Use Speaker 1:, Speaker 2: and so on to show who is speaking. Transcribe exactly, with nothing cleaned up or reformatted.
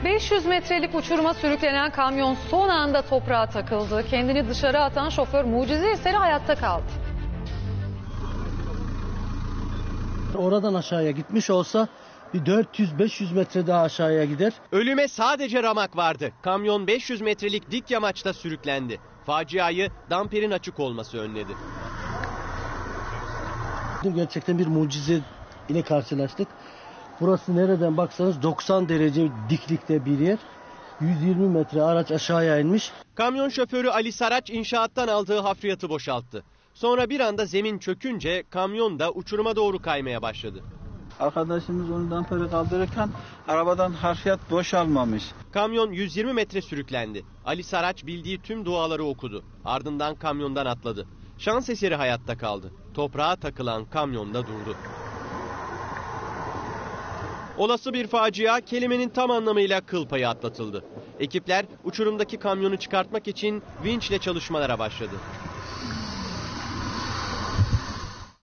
Speaker 1: beş yüz metrelik uçuruma sürüklenen kamyon son anda toprağa takıldı. Kendini dışarı atan şoför mucize eseri hayatta kaldı.
Speaker 2: Oradan aşağıya gitmiş olsa bir dört yüz beş yüz metre daha aşağıya gider.
Speaker 3: Ölüme sadece ramak vardı. Kamyon beş yüz metrelik dik yamaçta sürüklendi. Faciayı damperin açık olması önledi.
Speaker 2: Gerçekten bir mucize ile karşılaştık. Burası nereden baksanız doksan derece diklikte bir yer. yüz yirmi metre araç aşağıya inmiş.
Speaker 3: Kamyon şoförü Ali Saraç inşaattan aldığı hafriyatı boşalttı. Sonra bir anda zemin çökünce kamyon da uçuruma doğru kaymaya başladı.
Speaker 4: Arkadaşımız onu damperi kaldırırken arabadan harfiyat boşalmamış.
Speaker 3: Kamyon yüz yirmi metre sürüklendi. Ali Saraç bildiği tüm duaları okudu. Ardından kamyondan atladı. Şans eseri hayatta kaldı. Toprağa takılan kamyonda durdu. Olası bir facia kelimenin tam anlamıyla kıl payı atlatıldı. Ekipler uçurumdaki kamyonu çıkartmak için vinçle çalışmalara başladı.